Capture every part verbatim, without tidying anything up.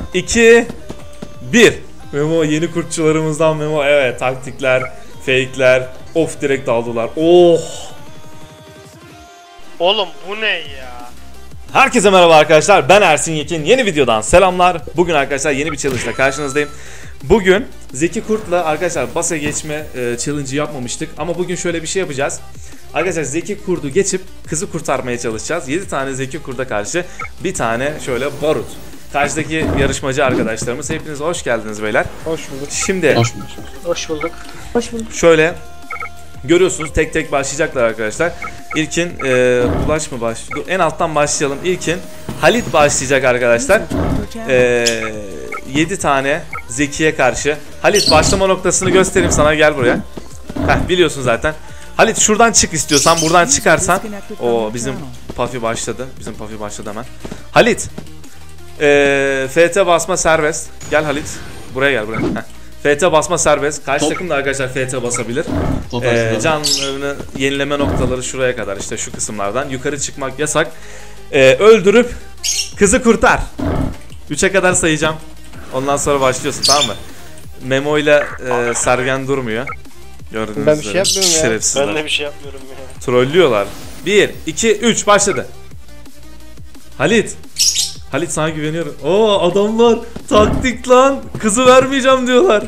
iki, bir. Memo yeni kurtçularımızdan Memo. Evet, taktikler, fake'ler. Of, direkt aldılar. Oh. Oğlum bu ne ya? Herkese merhaba arkadaşlar. Ben Ersin Yekin. Yeni videodan selamlar. Bugün arkadaşlar yeni bir challenge ile karşınızdayım. Bugün Zeki Kurt'la arkadaşlar basa geçme e, challenge'ı yapmamıştık. Ama bugün şöyle bir şey yapacağız. Arkadaşlar Zeki Kurt'u geçip kızı kurtarmaya çalışacağız. yedi tane Zeki Kurt'a karşı bir tane şöyle barut. Karşıdaki yarışmacı arkadaşlarımız, hepiniz hoş geldiniz beyler. Hoş bulduk. Şimdi Hoş bulduk. Hoş bulduk. Hoş bulduk. şöyle görüyorsunuz, tek tek başlayacaklar arkadaşlar. İlkin e, Ulaş mı başlıyor? En alttan başlayalım. İlkin Halit başlayacak arkadaşlar. E, yedi tane Zeki'ye karşı. Halit, başlama noktasını göstereyim sana, gel buraya. Heh, biliyorsun zaten. Halit, şuradan çık istiyorsan, buradan çıkarsan. O bizim Puffy başladı. Bizim Puffy başladı hemen. Halit. E, F T basma serbest. Gel Halit. Buraya gel buraya. Heh. F T basma serbest. Karşı Top. takım da arkadaşlar F T basabilir. Ee, canlarını yenileme noktaları şuraya kadar, işte şu kısımlardan. Yukarı çıkmak yasak. Ee, öldürüp kızı kurtar. üçe kadar sayacağım. Ondan sonra başlıyorsun, tamam mı? Memo ile e, Sergen durmuyor. Gördüğünüz ben bir şey yapmıyorum ya. Şerefsizler. Ben de bir şey yapmıyorum ya. Trollüyorlar. bir, iki, üç başladı. Halit. Halit, sana güveniyorum. Oo, adamlar taktik lan. Kızı vermeyeceğim diyorlar.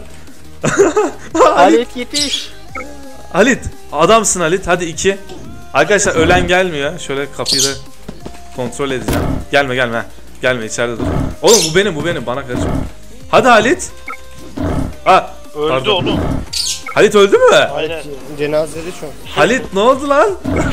Halit yetiş. Halit, adamsın Halit. Hadi iki. Arkadaşlar ölen gelmiyor. Şöyle kapıyı da kontrol edeceğim. Gelme gelme. Gelme, içeride dur. Oğlum bu benim, bu benim. Bana karışma. Hadi Halit. Ha, öldü pardon. oğlum. Halit öldü mü? Aynen. Cenazeli şu an. Halit ne oldu lan?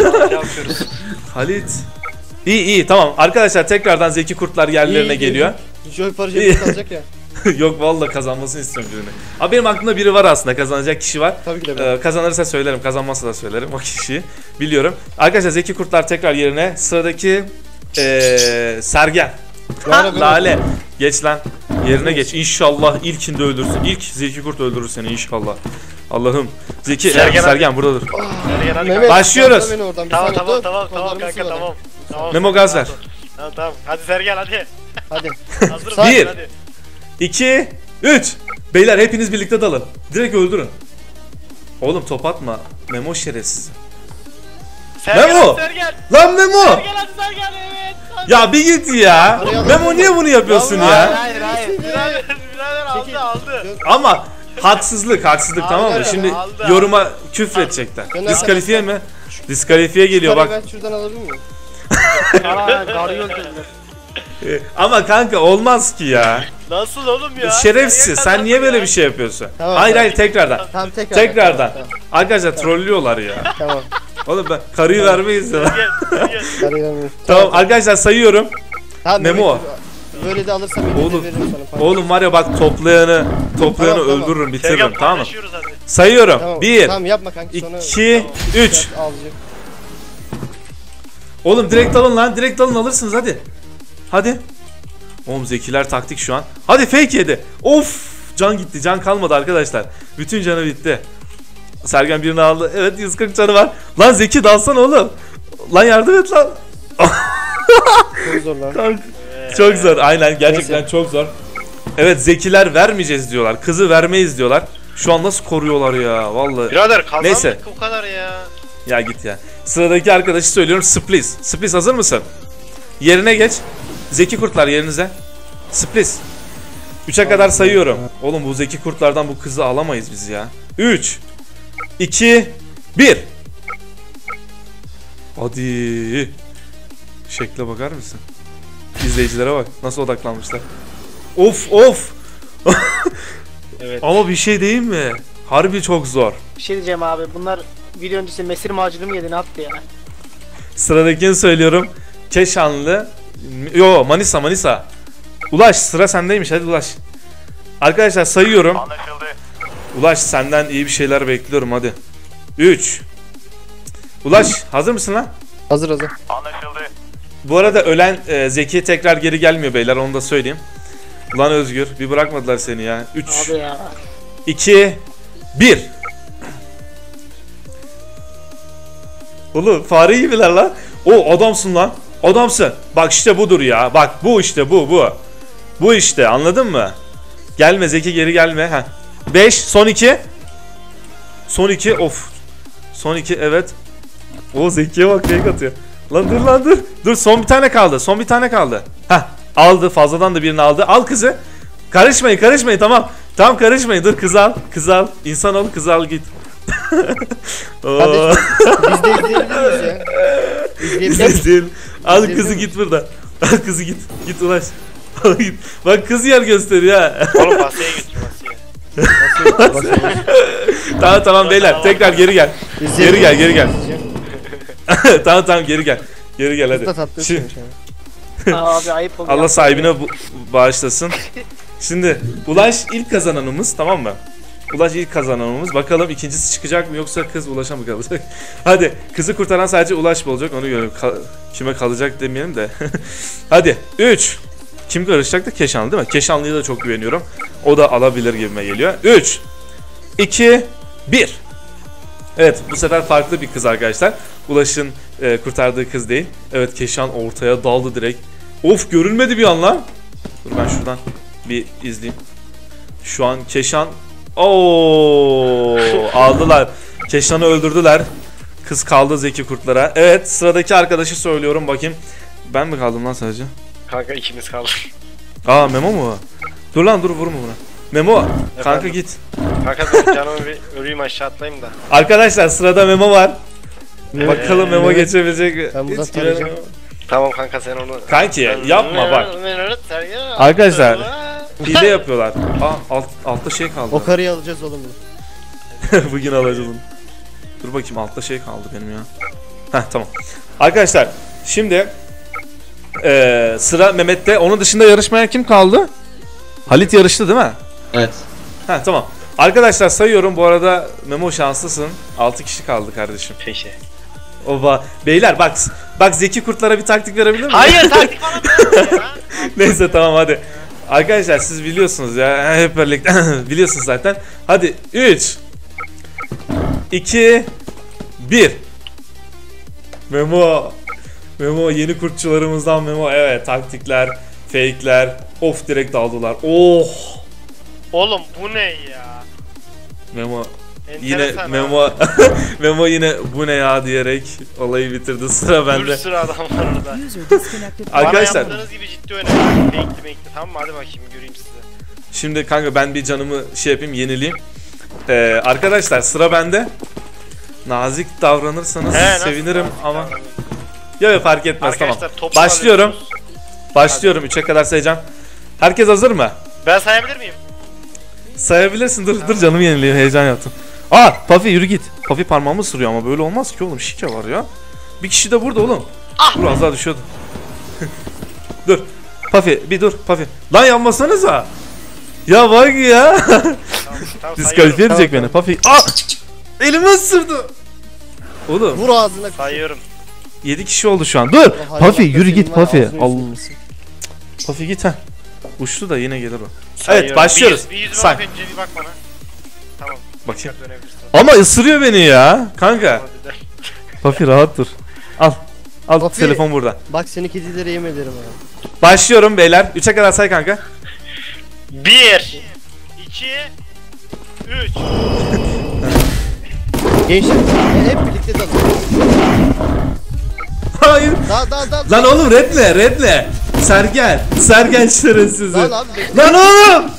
Halit. İyi iyi, tamam. Arkadaşlar tekrardan Zeki Kurtlar yerlerine iyi, geliyor. Joy parçası kalacak ya. Yok vallahi, kazanmasını istiyorum birini. Abi benim aklımda biri var aslında, kazanacak kişi var. Tabii ki de. Ee, kazanırsa söylerim, kazanmazsa da söylerim o kişiyi. Biliyorum. Arkadaşlar Zeki Kurtlar tekrar yerine. Sıradaki ee, Sergen. Lale. Geç lan. Yerine geç. İnşallah ilkinde öldürsün. İlk Zeki Kurt öldürür seni inşallah. Allah'ım. Zeki Sergen, Sergen burada dur. Sergen, başlıyoruz. Tamam tamam tamam tamam kanka tamam. Tamam. Memo gaz ver. Tamam tamam. Hadi Sergen hadi. Hadi. Hazırım. Bir. Hadi. iki, üç. Beyler hepiniz birlikte dalın. Direkt öldürün. Oğlum top atma. Memo şerefsiz. Sergen, Memo. Sergen. Lan Memo. Sergen hadi Sergen, evet. Hadi. Ya bir git ya. Memo niye bunu yapıyorsun ya? Hayır hayır hayır. Birader, birader aldı aldı. Ama haksızlık haksızlık, aldı, tamam mı? Şimdi aldı, yoruma küfredecekler. Diskalifiye mi? Diskalifiye geliyor bak. Ben şuradan alabilir miyim? Aaa garı öldürdüler. Ama kanka olmaz ki ya. Nasıl oğlum ya? Şerefsiz, sen niye böyle bir şey yapıyorsun? Tamam, hayır tamam. hayır tekrardan. Tamam tekrar. Tekrardan. Tamam, Arkadaşlar trollüyorlar ya. tamam. Oğlum ben karıyı vermeyiz ya. Sergen, Sergen. Tamam, Tamam arkadaşlar sayıyorum. tamam, Memo. Böyle de alırsam Oğlum, veririm sana. oğlum var ya bak, toplayanı toplayanı Tamam, tamam. öldürürüm, bitiririm, Sergen, tamam mı? paylaşıyoruz hadi. Sayıyorum. Tamam, bir, tamam, yapma kanka, sonra iki, üç. alacağım. Oğlum direkt alın lan, direkt alın, alırsınız hadi. Hadi. Oğlum Zekiler taktik şu an. Hadi fake yedi. Of, can gitti, can kalmadı arkadaşlar. Bütün canı bitti. Sergen birini aldı. Evet, yüz kırk canı var. Lan Zeki dalsana oğlum. Lan yardım et lan. Çok zor lan. Kanka, çok zor, aynen, gerçekten çok zor. Evet, Zekiler vermeyeceğiz diyorlar. Kızı vermeyiz diyorlar. Şu an nasıl koruyorlar ya vallahi. Birader kazandık. Neyse. Bu kadar ya. Ya git ya. Sıradaki arkadaşı söylüyorum, Splis. Splis hazır mısın? Yerine geç. Zeki Kurtlar yerinize. Splis. üçe kadar sayıyorum. Oğlum bu Zeki Kurtlardan bu kızı alamayız biz ya. üç, iki, bir. Hadi. Şekle bakar mısın? İzleyicilere bak. Nasıl odaklanmışlar. Of of. Evet. Ama bir şey değil mi? Harbi çok zor. Bir şey diyeceğim abi, bunlar video öncesi mesir macunu mu yedi, ne yaptı ya? Sıradakini söylüyorum. Keşanlı. Yo, Manisa Manisa. Ulaş, sıra sendeymiş, hadi Ulaş. Arkadaşlar sayıyorum. Anlaşıldı. Ulaş, senden iyi bir şeyler bekliyorum, hadi. üç. Ulaş hazır mısın lan? Hazır hazır. Anlaşıldı. Bu arada ölen e, Zeki tekrar geri gelmiyor beyler, onu da söyleyeyim. Ulan Özgür, bir bırakmadılar seni ya. üç, Abi ya. iki, bir. Oğlum fare gibiler lan. O adamsın lan. Adamsın. Bak işte budur ya. Bak bu işte bu bu. Bu işte, anladın mı? Gelme Zeki, geri gelme. Heh. beş, son iki. Son iki, of. Son iki, evet. O Zeki'ye bak, fake atıyor. Lan dur lan dur. Dur, son bir tane kaldı. Son bir tane kaldı. Heh, aldı, fazladan da birini aldı. Al kızı. Karışmayın karışmayın, tamam. Tamam karışmayın, dur kızı al. Kızı al. İnsan ol, kızı al git. Oo. Biz de izleyebilir miyiz ya? İzleyebilir miyiz? İzleyelim. Al İzleyebilir kızı miyim? git buradan. Al kızı git. Git Ulaş. Al git. Bak kız yer gösteriyor ha. Oğlum basaya götür basaya. Tamam tamam beyler, tekrar geri gel. Geri gel geri gel. Tamam tamam geri gel. Geri gel hadi. Usta tatlı Şimdi- ısırmış yani. Abi ayıp oluyor. Allah sahibine bu bağışlasın. Şimdi Ulaş ilk kazananımız, tamam mı? Ulaş ilk kazananımız. Bakalım ikincisi çıkacak mı yoksa kız Ulaş'a mı kalacak? Hadi kızı kurtaran sadece Ulaş mı olacak, onu görelim. Ka- kime kalacak demeyelim de. Hadi üç. Kim karışacaktı? Keşanlı değil mi? Keşanlı'ya da çok güveniyorum. O da alabilir gibime geliyor. üç, iki, bir. Evet, bu sefer farklı bir kız arkadaşlar. Ulaş'ın e, kurtardığı kız değil. Evet, Keşan ortaya daldı direkt. Of, görünmedi bir an lan. Dur ben şuradan bir izleyeyim. Şu an Keşan... Oo, aldılar. Keşan'ı öldürdüler. Kız kaldı Zeki kurtlara. Evet, sıradaki arkadaşı söylüyorum bakayım. Ben mi kaldım lan sadece? Kanka ikimiz kaldık. Aa, Memo mu? Dur lan dur, vurma buna. Memo, kanka Efendim? git. Kanka dur canımı bir öleyim aşağı atlayayım da. Arkadaşlar sırada Memo var. Evet. Bakalım Memo Evet. geçebilecek mi? Ben buradan Hiç tarayacağım. güvenemem. Tamam kanka sen onu... Kanki yapma bak. Arkadaşlar, hile yapıyorlar. Aa, alt, altta şey kaldı. O karıyı alacağız oğlum bunu. Bugün alacağız onu. Dur bakayım, altta şey kaldı benim ya. Heh, tamam. Arkadaşlar şimdi eee, sıra Mehmet'te. Onun dışında yarışmaya kim kaldı? Halit yarıştı değil mi? Evet. Heh, tamam. Arkadaşlar sayıyorum, bu arada Memo şanslısın. altı kişi kaldı kardeşim. Peki. Oba. Beyler bak, bak Zeki kurtlara bir taktik verebilir miyim? Hayır taktik falan yok ya. Neyse tamam hadi. Arkadaşlar siz biliyorsunuz ya, hep birlikte biliyorsunuz zaten. Hadi üç, iki, bir. Memo. Memo, yeni kurtçularımızdan Memo. Evet, taktikler, fake'ler. Of, direkt daldılar. Oh. Oğlum bu ne ya? Memo yine Enteresan ha. Memo Memo yine bu ne ya diyerek olayı bitirdi. Sıra Bir bende. sürü adam var orada. Arkadaşlar Bana yaptığınız gibi ciddi oynayın. Bekli bekli. Tamam mı? Hadi bakayım göreyim sizi. şimdi kanka ben bir canımı şey yapayım, yenileyim. Ee, arkadaşlar sıra bende. Nazik davranırsanız He, nasıl sevinirim nazik ama davranayım? yok yok fark etmez, tamam. Arkadaşlar topu Başlıyorum. alıyorsunuz. Başlıyorum, üçe kadar sayacağım. Herkes hazır mı? Ben sayabilir miyim? Sayabilirsin. Dur dur, canımı yenileyim, heyecan yaptım. Aa, Puffy yürü git. Puffy parmağımı ısırıyor ama böyle olmaz ki oğlum, şike var ya. Bir kişi de burada oğlum. Ah! Dur, az daha düşüyordu. Dur. Puffy bir dur Puffy. Lan yanmasanıza. Ya bak ya. Tamam, tamam Diskalifiye sayıyorum. edecek beni Puffy. Aa! Elimi ısırdı. Oğlum Vur ağzına. Sayıyorum. yedi kişi oldu şu an. Dur. O hayvan Puffy yürü senin git var ya, Puffy. ağzını Allah. yüzünü mısın? Puffy git ha. Uçtu da yine gelir o. Sayıyorum. başlıyoruz. Bir, bir yüzüme Say. bak önce bir bak bana. Tamam. Bakayım. Tekrar dönebilirsin. Ama ısırıyor beni ya. Kanka. Hadi de. Puffy rahat dur. Al. Al, Puffy. telefon burada. Bak seni kedilere yem ederim ha. Başlıyorum beyler. üçe kadar say kanka. Bir. İki. Üç. Gençler hep birlikte dalın. Hayır. Dal dal dal. Lan oğlum redle redle. Sergen. Sergen şerefsizi. Dal abi. bekle. Lan oğlum.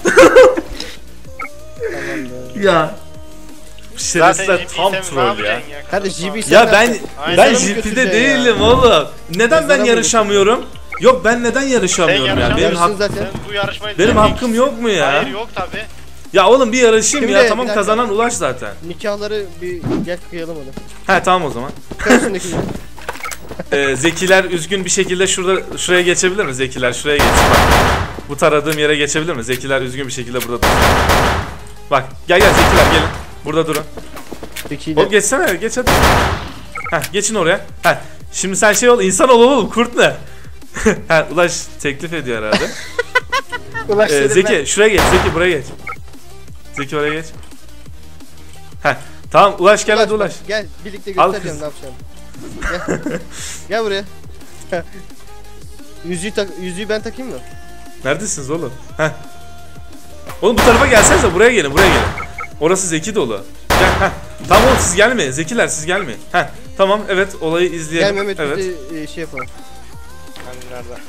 Tamam be. Ya. Zaten Şerefsizler G P tam sen ne troll ya. yapacaksın ya? Hadi G B sen Ya ne ben yapacaksın? Aynen. ben Mezara mı J P'de götüreceksin ya? değilim oğlum. Neden Mezara ben mı yarışamıyorum? Yok, ben neden Sen yarışamıyorum ya? Benim yarışamıyorsun hak zaten. Sen bu yarışmayı benim düzenleyeceksin. hakkım yok mu ya? Hayır yok tabi. Ya oğlum bir yarışayım Şimdi ya. bir Tamam, dakika. kazanan Ulaş zaten. Nikahları bir gel kıyalım hadi. He tamam o zaman. Karşındaki Ee, Zekiler üzgün bir şekilde şurada şuraya geçebilir mi? Zekiler şuraya geçsin bak. Bu taradığım yere geçebilir mi? Zekiler üzgün bir şekilde burada dursun. Bak gel gel Zekiler gelin. Burada durun. Zekiyle. Oğlum geçsene, geç hadi. Heh, geçin oraya. Heh, şimdi sen şey ol, insan ol oğlum, kurt ne? Heh, Ulaş teklif ediyor herhalde. Ulaş Ee, dedim Zeki şuraya geç, Zeki buraya geç. Zeki oraya geç. Heh, tamam Ulaş gel hadi Ulaş. bak, Gel birlikte Al göstereceğim kız. ne yapacağım. Gel. Gel buraya. Yüzüğü tak yüzüğü ben takayım mı? Neredesiniz oğlum? Heh. Oğlum bu tarafa gelsenize, buraya gelin, buraya gelin. Orası Zeki dolu. Gel, heh. Tamam oğlum siz gelmeyin. Zekiler siz gelmeyin. Heh. Tamam evet olayı izleyelim. Gel Mehmet evet. biz de e, şey yapalım. Hani nerede?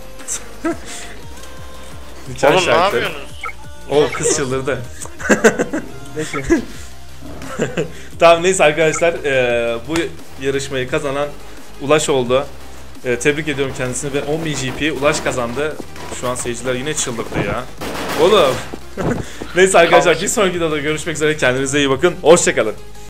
Nikah Oğlum ne şartları. yapıyorsunuz? O kız çıldırdı. Neyse. Tamam neyse arkadaşlar eee, bu yarışmayı kazanan Ulaş oldu. Eee, tebrik ediyorum kendisini ve on bin G P Ulaş kazandı. Şu an seyirciler yine çıldırdı ya. Oğlum. Neyse arkadaşlar bir sonraki videoda görüşmek üzere. Kendinize iyi bakın. Hoşçakalın.